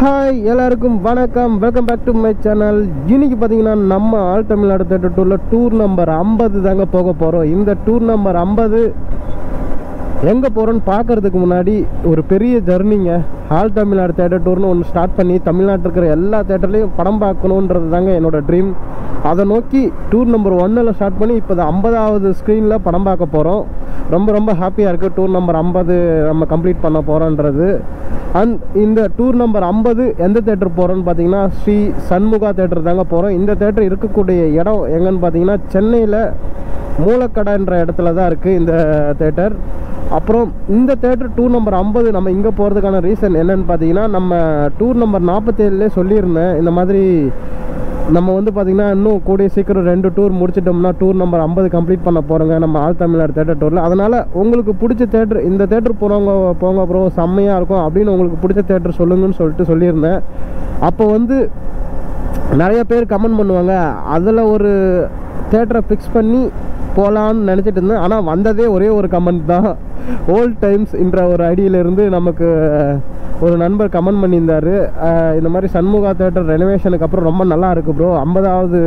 Hi எல்லாருக்கும் வணக்கம், welcome back to my channel. இன்னைக்கு பார்த்தீங்கன்னா நம்ம ஆல் தமிழ்நாடு தேட்டர் டூரில் டூர் நம்பர் 50 தாங்க போக போகிறோம். இந்த டூர் நம்பர் 50 எங்கே போகிறோன்னு பார்க்குறதுக்கு முன்னாடி ஒரு பெரிய ஜர்னிங்க. ஆல் தமிழ்நாடு தேட்டர் டூர்னு ஒன்று ஸ்டார்ட் பண்ணி தமிழ்நாட்டில் இருக்கிற எல்லா தேட்டர்லேயும் படம் பார்க்கணுன்றது தாங்க என்னோடய ட்ரீம். அதை நோக்கி டூர் நம்பர் 1 ஸ்டார்ட் பண்ணி இப்போ 50வது ஸ்க்ரீனில் படம் பார்க்க போகிறோம். ரொம்ப ரொம்ப ஹாப்பியாக இருக்குது டூர் நம்பர் 50 நம்ம கம்ப்ளீட் பண்ண போகிறோன்றது. அண்ட் இந்த டூர் நம்பர் 50 எந்த தேட்டர் போகிறோன்னு பார்த்தீங்கன்னா ஸ்ரீ சண்முகா தேட்டர் தாங்க போகிறோம். இந்த தேட்டர் இருக்கக்கூடிய இடம் எங்கன்னு பார்த்தீங்கன்னா சென்னையில் மூலக்கடைன்ற இடத்துல தான் இருக்குது இந்த தேட்டர். அப்புறம் இந்த தேட்டர் டூர் நம்பர் 50 நம்ம இங்கே போகிறதுக்கான ரீசன் என்னன்னு பார்த்தீங்கன்னா, நம்ம டூர் நம்பர் 47 சொல்லியிருந்தேன். இந்த மாதிரி நம்ம வந்து பார்த்திங்கன்னா இன்னும் கூடிய சீக்கிரம் 2 டூர் முடிச்சிட்டோம்னா டூர் நம்பர் 50 கம்ப்ளீட் பண்ண போகிறோங்க நம்ம ஆல் தமிழ்நாடு தேட்டர் டூரில். அதனால் உங்களுக்கு பிடிச்ச தேட்டர் இந்த தேட்டர் போகிறவங்க போங்க அப்புறம் செம்மையாக இருக்கும் அப்படின்னு உங்களுக்கு பிடிச்ச தேட்டர் சொல்லுங்கன்னு சொல்லியிருந்தேன். அப்போ வந்து நிறைய பேர் கமெண்ட் பண்ணுவாங்க, அதில் ஒரு தேட்டரை ஃபிக்ஸ் பண்ணி போகலான்னு நினச்சிட்டு இருந்தேன். ஆனால் வந்ததே ஒரே ஒரு கமெண்ட் தான். ஓல்ட் டைம்ஸ் என்ற ஒரு ஐடியிலேருந்து நமக்கு ஒரு நண்பர் கமெண்ட் பண்ணியிருந்தார், இந்த மாதிரி சண்முகா தேட்டர் ரெனோவேஷனுக்கு அப்புறம் ரொம்ப நல்லா இருக்குது ப்ரோ, 50வது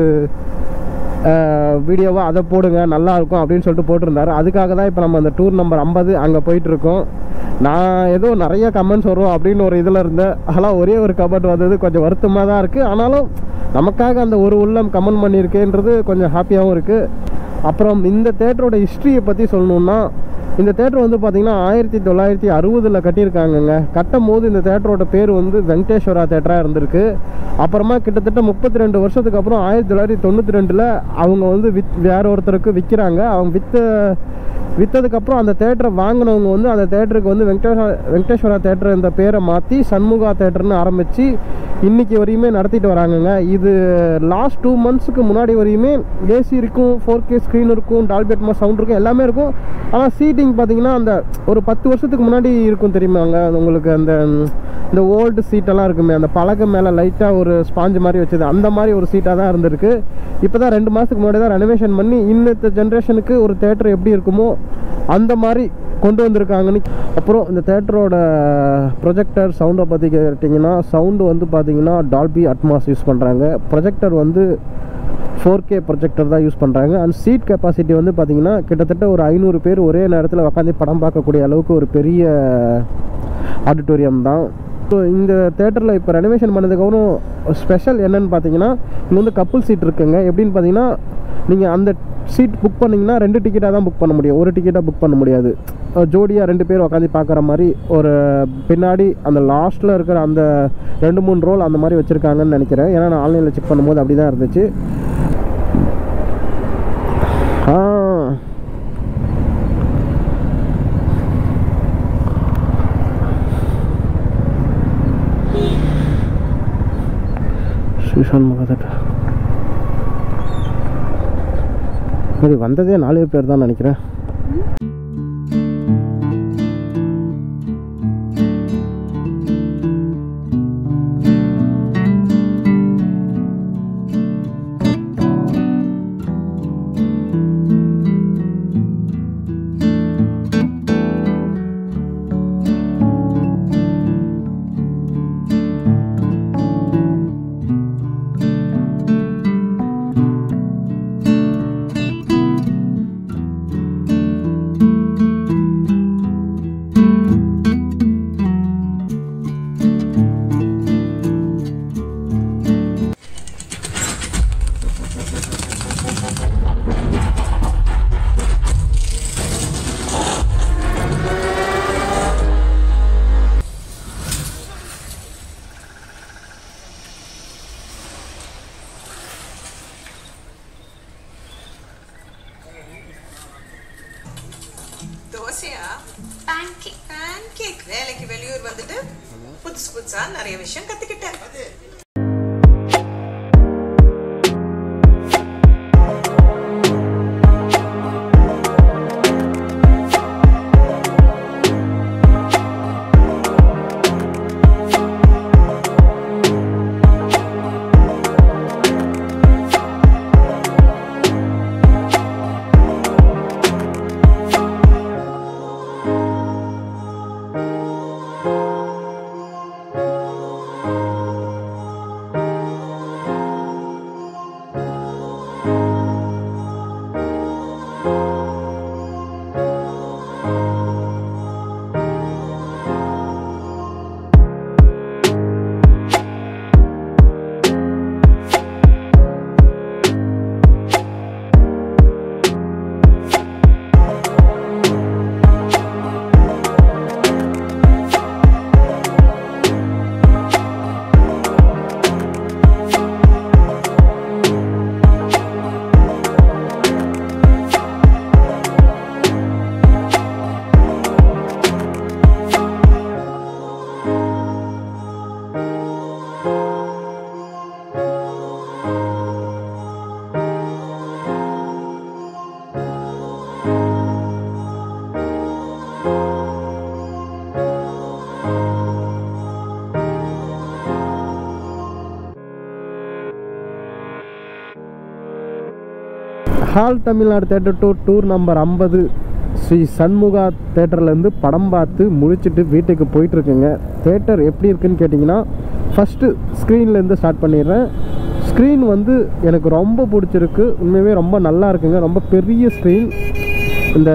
வீடியோவாக அதை போடுங்க நல்லாயிருக்கும் அப்படின்னு சொல்லிட்டு போட்டிருந்தாரு. அதுக்காக தான் இப்போ நம்ம அந்த டூர் நம்பர் 50 அங்கே போயிட்டுருக்கோம். நான் ஏதோ நிறைய கமெண்ட்ஸ் வரும் அப்படின்னு ஒரு இதில் இருந்தேன். ஆனால் ஒரே ஒரு கமெண்ட் வந்தது கொஞ்சம் வருத்தமாக தான் இருக்குது. ஆனாலும் நமக்காக அந்த ஒரு உள்ளம் கமெண்ட் பண்ணியிருக்கேன்றது கொஞ்சம் ஹாப்பியாகவும் இருக்குது. அப்புறம் இந்த தேட்டரோட ஹிஸ்ட்ரியை பற்றி சொல்லணுன்னா, இந்த தேட்டர் வந்து பார்த்திங்கன்னா 1960 கட்டியிருக்காங்கங்க. கட்டும் போது இந்த தேட்டரோட பேர் வந்து வெங்கடேஸ்வரா தேட்டராக இருந்திருக்கு. அப்புறமா கிட்டத்தட்ட 32 வருஷத்துக்கு அப்புறம் 1992 அவங்க வந்து வேற ஒருத்தருக்கு விற்கிறாங்க. அவங்க விற்றதுக்கப்புறம் அந்த தேட்டரை வாங்கினவங்க வந்து அந்த தேட்டருக்கு வந்து வெங்கடேஸ்வரா தேட்டர் இந்த பேரை மாற்றி சண்முகா தேட்டர்னு ஆரம்பித்து இன்றைக்கி வரையுமே நடத்திட்டு வராங்கங்க. இது லாஸ்ட் 2 மந்த்ஸுக்கு முன்னாடி வரையுமே ஏசி இருக்கும், 4K ஸ்க்ரீன் இருக்கும், டால்பி அட்மாஸ் சவுண்ட் இருக்கும், எல்லாமே இருக்கும். ஆனால் சீட்டிங் பார்த்திங்கன்னா அந்த ஒரு 10 வருஷத்துக்கு முன்னாடி இருக்கும் தெரியுமாங்க உங்களுக்கு, இந்த ஓல்டு சீட்டெல்லாம் இருக்குமே, அந்த பலகை மேலே லைட்டாக ஒரு ஸ்பாஞ்சு மாதிரி வச்சது, அந்த மாதிரி ஒரு சீட்டாக தான் இருந்திருக்கு. இப்போ தான் 2 மாதத்துக்கு முன்னாடி தான் ரெனோவேஷன் பண்ணி இன்னத்த ஜென்ரேஷனுக்கு ஒரு தேட்டர் எப்படி இருக்குமோ அந்த மாதிரி கொண்டு வந்திருக்காங்கன்னு. அப்புறம் இந்த தேட்டரோட ப்ரொஜெக்டர் சவுண்டை பற்றி கேட்டிங்கன்னா, சவுண்டு வந்து பார்த்திங்கன்னா டால்பி அட்மாஸ் யூஸ் பண்ணுறாங்க. ப்ரொஜெக்டர் வந்து 4K ப்ரொஜெக்டர் தான் யூஸ் பண்ணுறாங்க. அண்ட் சீட் கெப்பாசிட்டி வந்து பார்த்திங்கன்னா கிட்டத்தட்ட ஒரு 500 பேர் ஒரே நேரத்தில் உட்காந்து படம் பார்க்கக்கூடிய அளவுக்கு ஒரு பெரிய ஆடிட்டோரியம் தான். ஸோ இந்த தேட்டரில் இப்போ ரெனோவேஷன் பண்ணதுக்கப்புறம் ஸ்பெஷல் என்னென்னு பார்த்தீங்கன்னா, இங்கே வந்து கப்புள் சீட் இருக்குங்க. எப்படின்னு பார்த்தீங்கன்னா, நீங்கள் அந்த சீட் புக் பண்ணிங்கன்னா 2 டிக்கெட்டாக தான் புக் பண்ண முடியும், ஒரு டிக்கெட்டாக புக் பண்ண முடியாது. ஜோடியாக 2 பேர் உட்காந்து பார்க்குற மாதிரி ஒரு பின்னாடி அந்த லாஸ்ட்டில் இருக்கிற அந்த 2-3 ரோல் அந்த மாதிரி வச்சுருக்காங்கன்னு நினைக்கிறேன். ஏன்னா நான் ஆன்லைனில் செக் பண்ணும்போது அப்படி தான் இருந்துச்சு. சரி, வந்ததே 4 பேர் தான் நினைக்கிறேன். பேன்கேக் வேலைக்கு வெளியூர் வந்துட்டு புதுசா நிறைய விஷயம் கத்துக்கிட்டேன். All Tamil Nadu theatre tour number 50 Sri Shanmuga தேட்டர்லேருந்து படம் பார்த்து முடிச்சுட்டு வீட்டுக்கு போயிட்டுருக்குங்க. தேட்டர் எப்படி இருக்குன்னு கேட்டிங்கன்னா, ஃபஸ்ட்டு ஸ்க்ரீன்லேருந்து ஸ்டார்ட் பண்ணிடுறேன். ஸ்க்ரீன் வந்து எனக்கு ரொம்ப பிடிச்சிருக்கு. உண்மையாகவே ரொம்ப நல்லா இருக்குங்க. ரொம்ப பெரிய ஸ்க்ரீன். இந்த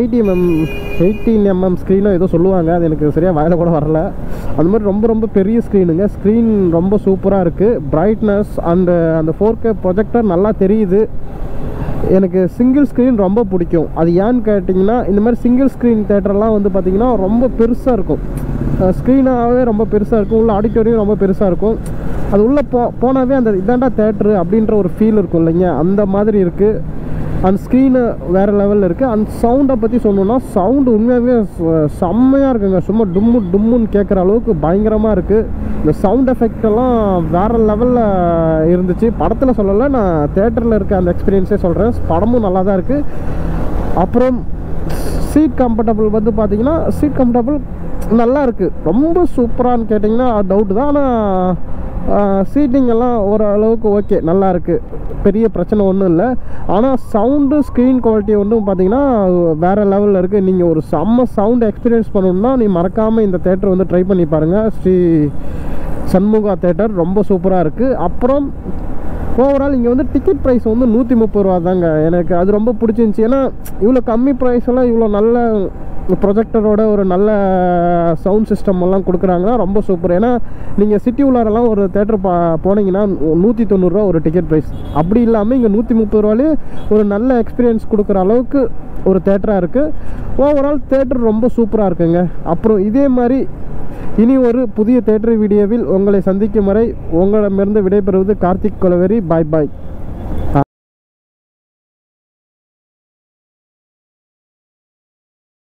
18mm ஸ்க்ரீனோ ஏதோ சொல்லுவாங்க, அது எனக்கு சரியாக வாயில கூட வரல. அந்த மாதிரி ரொம்ப பெரிய ஸ்க்ரீனுங்க. ஸ்க்ரீன் ரொம்ப சூப்பராக இருக்குது. பிரைட்னஸ் அண்டு அந்த 4K ப்ரொஜெக்டர் நல்லா தெரியுது. எனக்கு சிங்கிள் ஸ்க்ரீன் ரொம்ப பிடிக்கும். அது ஏன்னு கேட்டிங்கன்னா, இந்த மாதிரி சிங்கிள் ஸ்க்ரீன் தேட்டர்லாம் வந்து பார்த்திங்கன்னா ரொம்ப பெருசாக இருக்கும். ஸ்க்ரீனாகவே ரொம்ப பெருசாக இருக்கும். உள்ள ஆடிட்டோரியம் ரொம்ப பெருசாக இருக்கும். அது உள்ளே போனாவே அந்த இதாண்டா தேட்ரு அப்படின்ற ஒரு ஃபீல் இருக்கும் இல்லைங்க, அந்த மாதிரி இருக்குது. அந்த ஸ்க்ரீனு வேறு லெவலில் இருக்குது. அந்த சவுண்டை பற்றி சொல்லணுன்னா, சவுண்டு உண்மையாகவே செம்மையாக இருக்குங்க. சும்மா டும்முன்னு கேட்குற அளவுக்கு பயங்கரமாக இருக்குது. இந்த சவுண்ட் எஃபெக்டெல்லாம் வேறு லெவலில் இருந்துச்சு. படத்தில் சொல்லலை, நான் தேட்டரில் இருக்க அந்த எக்ஸ்பீரியன்ஸே சொல்கிறேன். படமும் நல்லா தான் இருக்குது. அப்புறம் சீட் கம்ஃபர்டபுள் வந்து பார்த்திங்கன்னா, சீட் கம்ஃபர்டபுள் நல்லா இருக்குது. ரொம்ப சூப்பரானு கேட்டிங்கன்னா டவுட்டு தான். ஆனால் சீட்டிங் எல்லாம் ஓரளவுக்கு ஓகே, நல்லா இருக்குது. பெரிய பிரச்சனை ஒன்றும் இல்லை. ஆனால் சவுண்டு ஸ்க்ரீன் குவாலிட்டி ஒன்றும் பார்த்திங்கன்னா வேறு லெவலில் இருக்குது. நீங்கள் ஒரு செம்ம சவுண்டு எக்ஸ்பீரியன்ஸ் பண்ணணுன்னா நீ மறக்காமல் இந்த தேட்டர் வந்து ட்ரை பண்ணி பாருங்கள். ஸ்ரீ சண்முகா தேட்டர் ரொம்ப சூப்பராக இருக்குது. அப்புறம் ஓவரால் இங்கே வந்து டிக்கெட் ப்ரைஸ் வந்து 130 ரூபா தாங்க. எனக்கு அது ரொம்ப பிடிச்சிருந்துச்சி. ஏன்னா இவ்வளோ கம்மி ப்ரைஸெல்லாம் இவ்வளோ நல்ல ப்ரொஜெக்டரோட ஒரு நல்ல சவுண்ட் சிஸ்டம் எல்லாம் கொடுக்குறாங்கன்னா ரொம்ப சூப்பர். ஏன்னா நீங்கள் சிட்டி உள்ளாரெல்லாம் ஒரு தேட்டர் போனீங்கன்னா 190 ரூபா ஒரு டிக்கெட் ப்ரைஸ். அப்படி இல்லாமல் இங்கே 130 ரூபாலே ஒரு நல்ல எக்ஸ்பீரியன்ஸ் கொடுக்குற அளவுக்கு ஒரு தேட்டராக இருக்குது. ஓவரால் தேட்டர் ரொம்ப சூப்பராக இருக்குங்க. அப்புறம் இதே மாதிரி இனி ஒரு புதிய தேட்டர் வீடியோவில் உங்களை சந்திக்கும் வரை உங்களிடமிருந்து விடைபெறுவது கார்த்திக் கொலவேரி. பாய் பாய்.